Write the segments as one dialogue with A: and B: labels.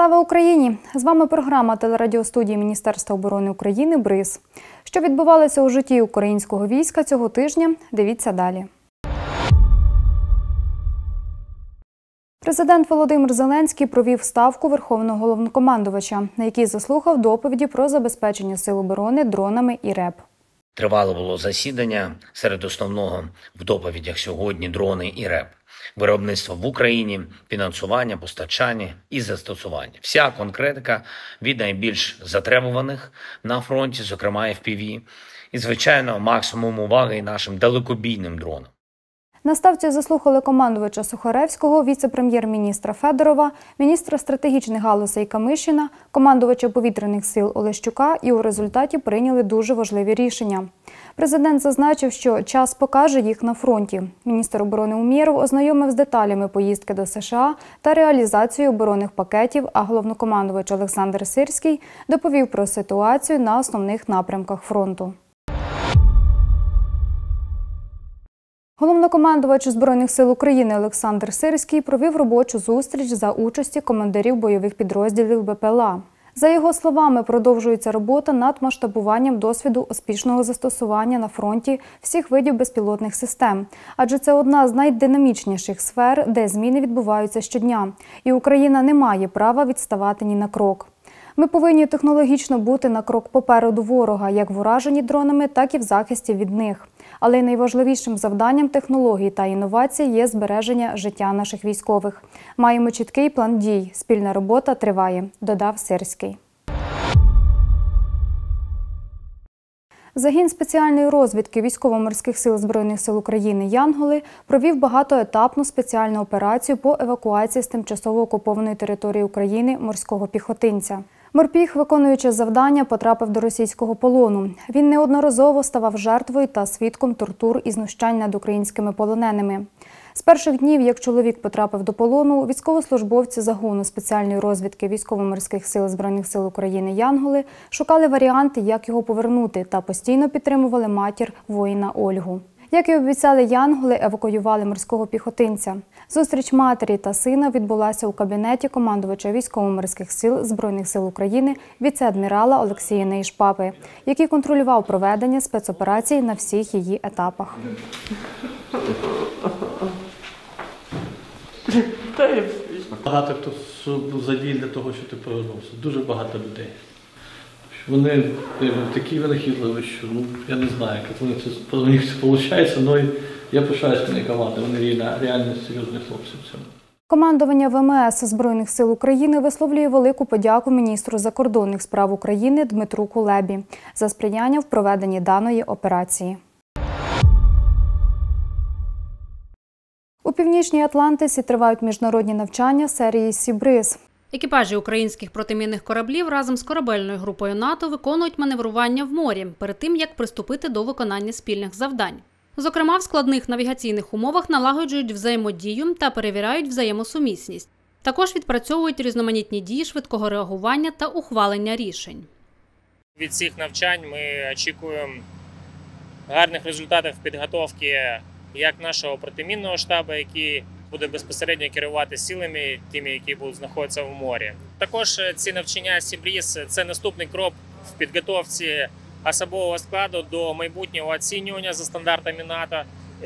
A: Слава Україні! З вами програма телерадіостудії Міністерства оборони України «Бриз». Що відбувалося у житті українського війська цього тижня, дивіться далі. Президент Володимир Зеленський провів ставку Верховного Головнокомандувача, на якій заслухав доповіді про забезпечення Сил оборони дронами і РЕБ.
B: Тривало було засідання. Серед основного в доповідях сьогодні дрони і РЕБ. Виробництво в Україні, фінансування, постачання і застосування. Вся конкретика від найбільш затребуваних на фронті, зокрема FPV, і, звичайно, максимум уваги і нашим далекобійним дронам.
A: На ставці заслухали командувача Сухаревського, віце-прем'єр-міністра Федорова, міністра стратегічних галузей Камишіна, командувача повітряних сил Олещука і у результаті прийняли дуже важливі рішення. Президент зазначив, що час покаже їх на фронті. Міністр оборони Умєров ознайомив з деталями поїздки до США та реалізацію оборонних пакетів, а головнокомандувач Олександр Сирський доповів про ситуацію на основних напрямках фронту. Головнокомандувач Збройних сил України Олександр Сирський провів робочу зустріч за участі командирів бойових підрозділів БПЛА. За його словами, продовжується робота над масштабуванням досвіду успішного застосування на фронті всіх видів безпілотних систем. Адже це одна з найдинамічніших сфер, де зміни відбуваються щодня. І Україна не має права відставати ні на крок. Ми повинні технологічно бути на крок попереду ворога, як в ураженні дронами, так і в захисті від них. Але найважливішим завданням технологій та інновацій є збереження життя наших військових. Маємо чіткий план дій. Спільна робота триває, додав Сирський. Загін спеціальної розвідки Військово-морських сил Збройних сил України «Янголи» провів багатоетапну спеціальну операцію по евакуації з тимчасово окупованої території України морського піхотинця. Морпіх, виконуючи завдання, потрапив до російського полону. Він неодноразово ставав жертвою та свідком тортур і знущань над українськими полоненими. З перших днів, як чоловік потрапив до полону, військовослужбовці загону спеціальної розвідки Військово-морських сил Збройних сил України «Янголи» шукали варіанти, як його повернути, та постійно підтримували матір воїна Ольгу. Як і обіцяли «Янголи», евакуювали морського піхотинця. Зустріч матері та сина відбулася у кабінеті командувача Військово-морських сил Збройних сил України віце-адмірала Олексія Нейшпапи, який контролював проведення спецоперації на всіх її етапах.
C: Багато хто задіяний для того, що ти повернувся. Дуже багато людей. Вони такі винахідливі, що я не знаю, як у них це виходить, але я пишаюсь моєю командою. Вони реально серйозні хлопці в цьому.
A: Командування ВМС Збройних сил України висловлює велику подяку міністру закордонних справ України Дмитру Кулебі за сприяння в проведенні даної операції. У Північній Атлантиці тривають міжнародні навчання серії «Сі-Бриз».
D: Екіпажі українських протимінних кораблів разом з корабельною групою НАТО виконують маневрування в морі перед тим, як приступити до виконання спільних завдань. Зокрема, в складних навігаційних умовах налагоджують взаємодію та перевіряють взаємосумісність. Також відпрацьовують різноманітні дії швидкого реагування та ухвалення рішень.
E: Від цих навчань ми очікуємо гарних результатів підготовки як нашого протимінного штабу, який буде безпосередньо керувати силами, тими, які будуть знаходитися в морі. Також ці навчання «Сі-Бриз» – це наступний крок в підготовці особового складу до майбутнього оцінювання за стандартами НАТО.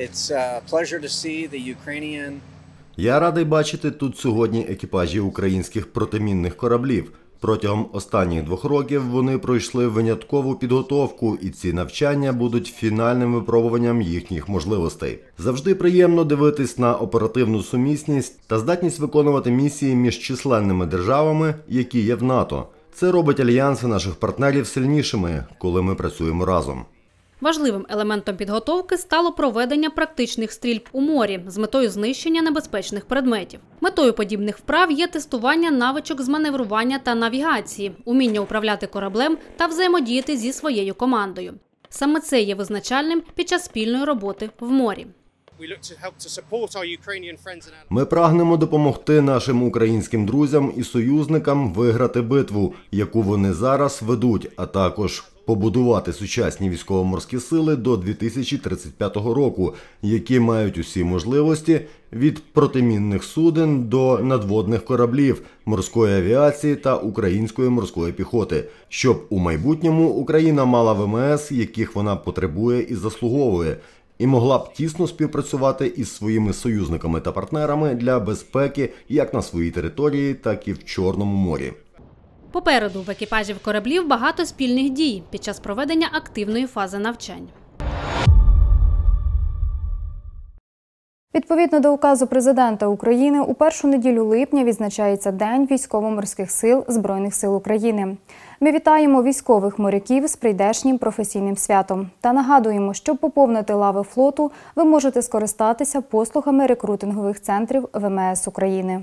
F: Я радий бачити тут сьогодні екіпажі українських протимінних кораблів. Протягом останніх 2 років вони пройшли виняткову підготовку, і ці навчання будуть фінальним випробуванням їхніх можливостей. Завжди приємно дивитись на оперативну сумісність та здатність виконувати місії між численними державами, які є в НАТО. Це робить альянси наших партнерів сильнішими, коли ми працюємо разом.
D: Важливим елементом підготовки стало проведення практичних стрільб у морі з метою знищення небезпечних предметів. Метою подібних вправ є тестування навичок з маневрування та навігації, уміння управляти кораблем та взаємодіяти зі своєю командою. Саме це є визначальним під час спільної роботи в морі.
F: Ми прагнемо допомогти нашим українським друзям і союзникам виграти битву, яку вони зараз ведуть, а також побудувати сучасні військово-морські сили до 2035 року, які мають усі можливості від протимінних суден до надводних кораблів, морської авіації та української морської піхоти, щоб у майбутньому Україна мала ВМС, яких вона потребує і заслуговує, і могла б тісно співпрацювати із своїми союзниками та партнерами для безпеки як на своїй території, так і в Чорному морі.
D: Попереду в екіпажів кораблів багато спільних дій під час проведення активної фази навчань.
A: Відповідно до указу Президента України, у першу неділю липня відзначається День військово-морських сил Збройних сил України. Ми вітаємо військових моряків з прийдешнім професійним святом та нагадуємо, щоб поповнити лави флоту, ви можете скористатися послугами рекрутингових центрів ВМС України.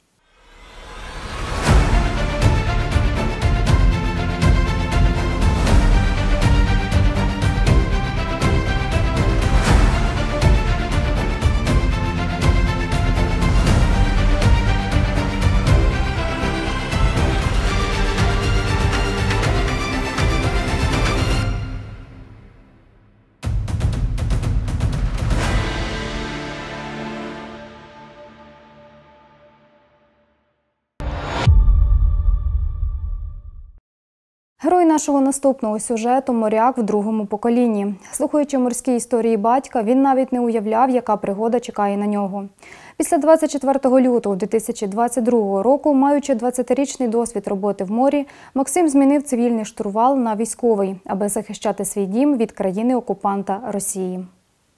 A: Герой нашого наступного сюжету – моряк в другому поколінні. Слухаючи морські історії батька, він навіть не уявляв, яка пригода чекає на нього. Після 24 лютого 2022 року, маючи 20-річний досвід роботи в морі, Максим змінив цивільний штурвал на військовий, аби захищати свій дім від країни-окупанта Росії.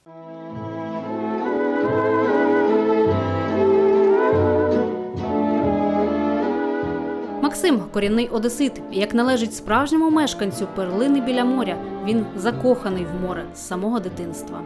D: Максим – корінний одесит. І, як належить справжньому мешканцю перлини біля моря, він закоханий в море з самого дитинства.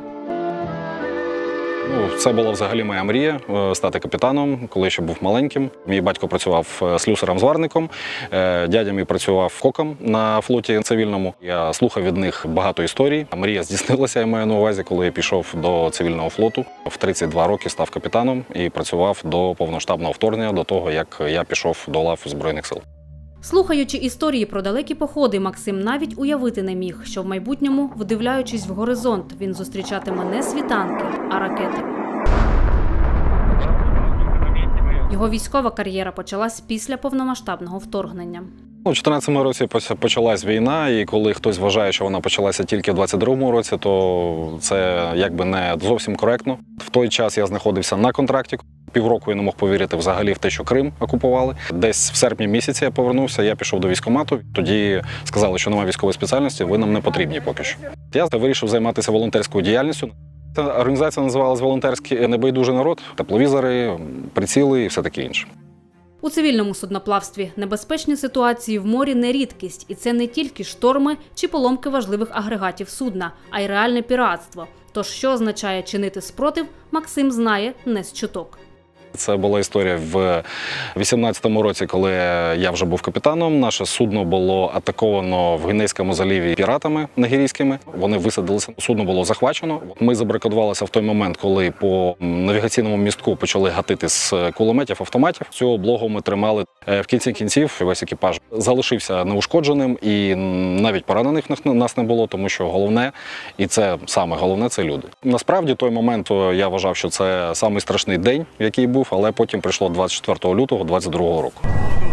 G: Це була взагалі моя мрія – стати капітаном, коли ще був маленьким. Мій батько працював слюсарем-зварником, дядя мій працював коком на флоті цивільному. Я слухав від них багато історій. Мрія здійснилася, я маю на увазі, коли я пішов до цивільного флоту. В 32 роки став капітаном і працював до повномасштабного вторгнення, до того, як я пішов до лав Збройних сил.
D: Слухаючи історії про далекі походи, Максим навіть уявити не міг, що в майбутньому, вдивляючись в горизонт, він зустрічатиме не світанки, а ракети. Його військова кар'єра почалась після повномасштабного вторгнення.
G: У 2014 році почалась війна, і коли хтось вважає, що вона почалася тільки в 2022 році, то це якби не зовсім коректно. В той час я знаходився на контракті. Півроку я не мог повірити взагалі в те, що Крим окупували. Десь в серпні місяці я повернувся, я пішов до військкомату. Тоді сказали, що немає військової спеціальності, ви нам не потрібні поки що. Я вирішив займатися волонтерською діяльністю. Ця організація називалась «Волонтерський небайдужий народ», тепловізори, приціли і все таке інше.
D: У цивільному судноплавстві небезпечні ситуації в морі не рідкість. І це не тільки шторми чи поломки важливих агрегатів судна, а й реальне піратство. Тож, що означає чинити спротив, Максим знає не з чуток.
G: Це була історія в 2018 році, коли я вже був капітаном. Наше судно було атаковано в Гвінейському заливі піратами нігерійськими. Вони висадилися, судно було захвачено. Ми забарикадувалися в той момент, коли по навігаційному містку почали гатити з кулеметів, автоматів. Цю облогу ми тримали. В кінці кінців весь екіпаж залишився неушкодженим, і навіть поранених нас не було, тому що головне, і це саме головне, це люди. Насправді, той момент я вважав, що це самий страшний день, який був, але потім прийшло 24 лютого 2022 року.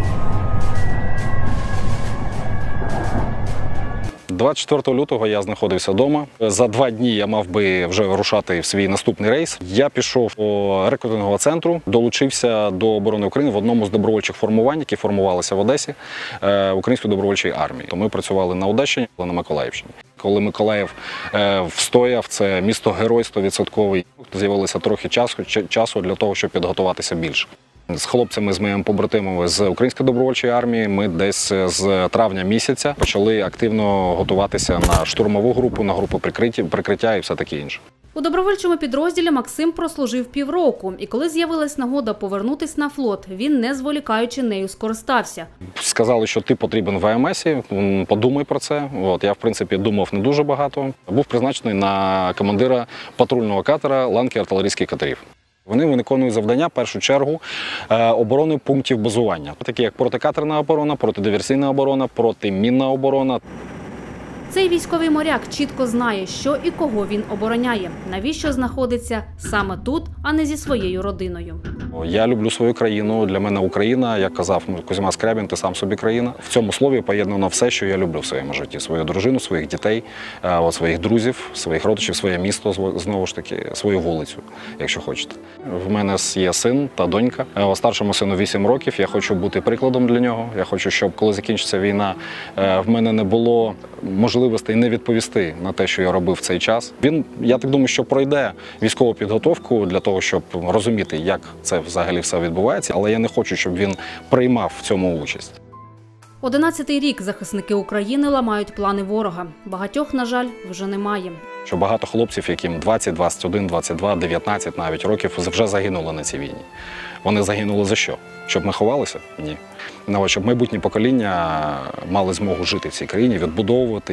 G: 24 лютого я знаходився вдома. За 2 дні я мав би вже вирушати в свій наступний рейс. Я пішов до рекрутингового центру, долучився до оборони України в одному з добровольчих формувань, які формувалися в Одесі, Української добровольчої армії. То ми працювали на Одещині, на Миколаївщині. Коли Миколаїв встояв, це місто-герой 100%, з'явилося трохи часу для того, щоб підготуватися більше. З хлопцями, з моїми побратимами з Української добровольчої армії ми десь з травня місяця почали активно готуватися на штурмову групу, на групу прикриття і все таке інше.
D: У добровольчому підрозділі Максим прослужив півроку. І коли з'явилась нагода повернутись на флот, він, не зволікаючи, нею скористався.
G: Сказали, що ти потрібен в ВМСі, подумай про це. Я, в принципі, думав не дуже багато. Був призначений на командира патрульного катера ланки артилерійських катерів. Вони виконують завдання, в першу чергу, оборони пунктів базування. Такі як протикатерна оборона, протидиверсійна оборона, протимінна оборона.
D: Цей військовий моряк чітко знає, що і кого він обороняє, навіщо знаходиться саме тут, а не зі своєю родиною.
G: Я люблю свою країну. Для мене Україна, як казав Козьма Скрябін, ти сам собі країна. В цьому слові поєднано все, що я люблю в своєму житті. Свою дружину, своїх дітей, своїх друзів, своїх родичів, своє місто, знову ж таки, свою вулицю, якщо хочете. В мене є син та донька. Старшому сину 8 років. Я хочу бути прикладом для нього. Я хочу, щоб коли закінчиться війна, в мене не було можливостей не відповісти на те, що я робив в цей час. Він, я так думаю, що пройде військову підготовку для того, щоб розуміти, як це взагалі все відбувається, але я не хочу, щоб він приймав в цьому участь.
D: 11-й рік захисники України ламають плани ворога. Багатьох, на жаль, вже немає.
G: Що багато хлопців, яким 20, 21, 22, 19 навіть років, вже загинули на цій війні. Вони загинули за що? Щоб ми ховалися? Ні. Щоб майбутні покоління мали змогу жити в цій країні, відбудовувати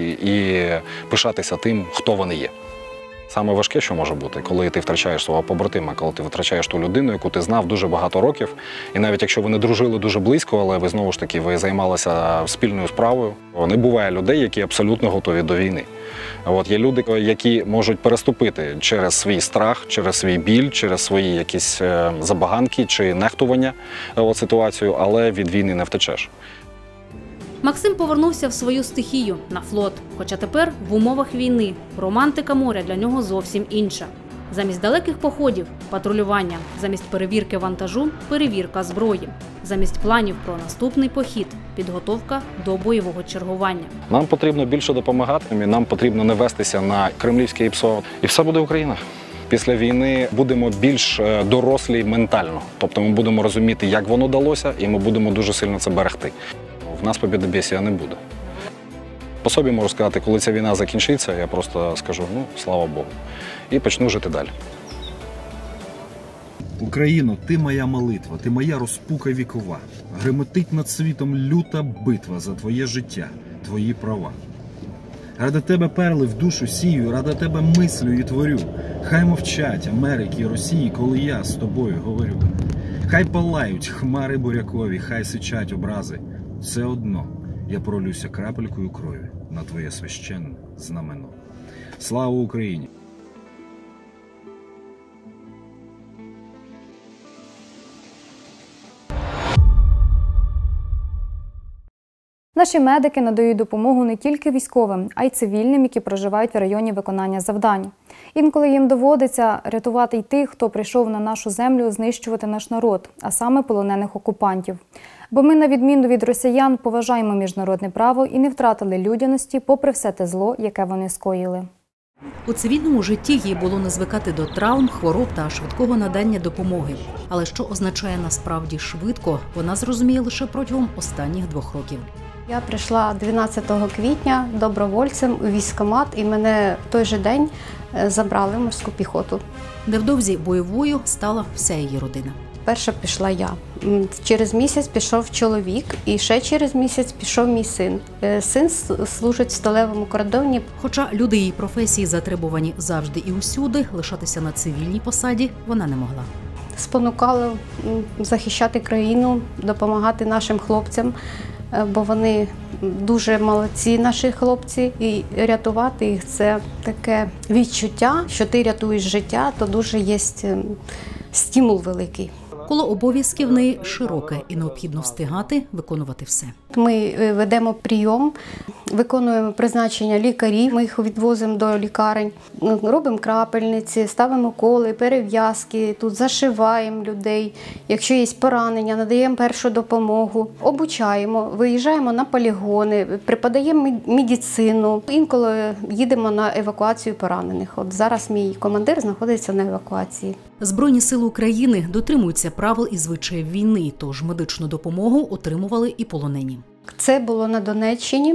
G: і пишатися тим, хто вони є. Саме важке, що може бути, коли ти втрачаєш свого побратима, коли ти втрачаєш ту людину, яку ти знав дуже багато років. І навіть якщо ви не дружили дуже близько, але ви знову ж таки ви займалися спільною справою. Не буває людей, які абсолютно готові до війни. Є люди, які можуть переступити через свій страх, через свій біль, через свої якісь забаганки чи нехтування ситуацію, але від війни не втечеш.
D: Максим повернувся в свою стихію – на флот. Хоча тепер в умовах війни романтика моря для нього зовсім інша. Замість далеких походів – патрулювання, замість перевірки вантажу – перевірка зброї, замість планів про наступний похід – підготовка до бойового чергування.
G: Нам потрібно більше допомагати, нам потрібно не вестися на кремлівське ІПСО. І все буде Україна. Після війни будемо більш дорослі ментально. Тобто ми будемо розуміти, як воно далося, і ми будемо дуже сильно це берегти. В нас побєдобєсія не буде. По собі можу сказати, коли ця війна закінчиться, я просто скажу, слава Богу, і почну жити далі.
H: Україно, ти моя молитва, ти моя розпука вікова. Гремотить над світом люта битва за твоє життя, твої права. Ради тебе перли в душу сію, ради тебе мислю і творю. Хай мовчать Америки і Росії, коли я з тобою говорю. Хай палають хмари бурякові, хай сичать образи. Все одно я пролюся крапелькою крові на твоє священне знамено. Слава Україні!
A: Наші медики надають допомогу не тільки військовим, а й цивільним, які проживають в районі виконання завдань. Інколи їм доводиться рятувати й тих, хто прийшов на нашу землю знищувати наш народ, а саме полонених окупантів. Бо ми, на відміну від росіян, поважаємо міжнародне право і не втратили людяності попри все те зло, яке вони скоїли.
I: У цивільному житті їй було не звикати до травм, хвороб та швидкого надання допомоги. Але що означає насправді швидко, вона зрозуміє лише протягом останніх 2 років.
J: Я прийшла 12 квітня добровольцем у військкомат, і мене в той же день забрали в морську піхоту.
I: Невдовзі бойовою стала вся її родина.
J: Перша пішла я. Через місяць пішов чоловік, і ще через місяць пішов мій син. Син служить в сталевому кордоні.
I: Хоча люди її професії затребувані завжди і усюди, лишатися на цивільній посаді вона не могла.
J: Спонукало захищати країну, допомагати нашим хлопцям, бо вони дуже молодці, наші хлопці, і рятувати їх – це таке відчуття, що ти рятуєш життя, то дуже є стимул великий.
I: Коло обов'язків в неї широке і необхідно встигати виконувати все.
J: Ми ведемо прийом, виконуємо призначення лікарів, ми їх відвозимо до лікарень, робимо крапельниці, ставимо коли, перев'язки, тут зашиваємо людей. Якщо є поранення, надаємо першу допомогу, обучаємо, виїжджаємо на полігони, преподаємо медицину. Інколи їдемо на евакуацію поранених. От зараз мій командир знаходиться на евакуації.
I: Збройні сили України дотримуються правил і звичаїв війни, тож медичну допомогу отримували і полонені.
J: Це було на Донеччині.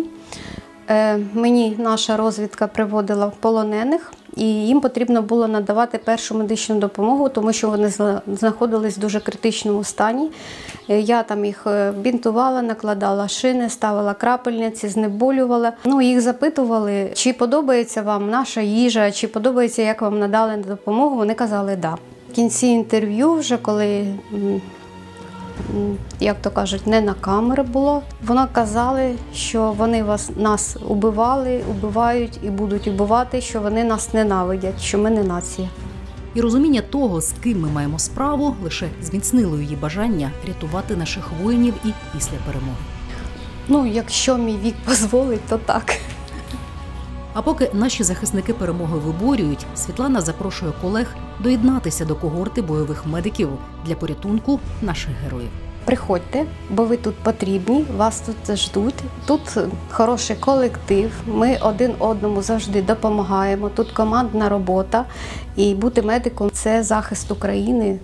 J: Мені наша розвідка приводила полонених, і їм потрібно було надавати першу медичну допомогу, тому що вони знаходились в дуже критичному стані. Я там їх бінтувала, накладала шини, ставила крапельниці, знеболювала. Їх запитували, чи подобається вам наша їжа, чи подобається, як вам надали допомогу. Вони казали «да». В кінці інтерв'ю, вже коли як то кажуть, не на камери було. Вони казали, що вони нас убивали, убивають і будуть убивати, що вони нас ненавидять, що ми не нація.
I: І розуміння того, з ким ми маємо справу, лише зміцнило її бажання рятувати наших воїнів і після перемоги.
J: Ну, якщо мій вік дозволить, то так.
I: А поки наші захисники перемоги виборюють, Світлана запрошує колег доєднатися до когорти бойових медиків для порятунку наших героїв.
J: Приходьте, бо ви тут потрібні, вас тут ждуть. Тут хороший колектив, ми один одному завжди допомагаємо. Тут командна робота, і бути медиком – це захист України.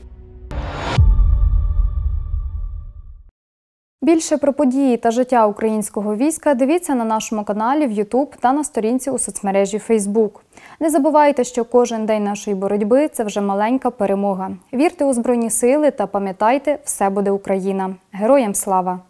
A: Більше про події та життя українського війська дивіться на нашому каналі в YouTube та на сторінці у соцмережі Facebook. Не забувайте, що кожен день нашої боротьби – це вже маленька перемога. Вірте у Збройні Сили та пам'ятайте, все буде Україна. Героям слава!